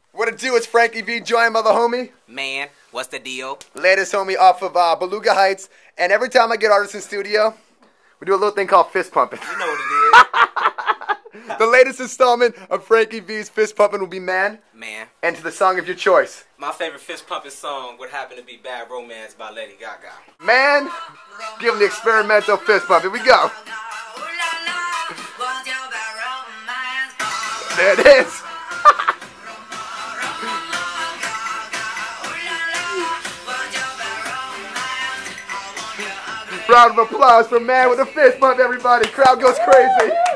What it do? It's Frankie V, joined by the homie. Man, what's the deal? Latest homie off of Beluga Heights. And every time I get artists in studio, we do a little thing called fist pumping. You know what it is. The latest installment of Frankie V's fist pumping will be Man. Man. And to the song of your choice. My favorite fist pumping song would happen to be Bad Romance by Lady Gaga. Man, give him the experimental fist pump. Here we go. There it is. Round of applause for Man with a fist pump, everybody. Crowd goes crazy.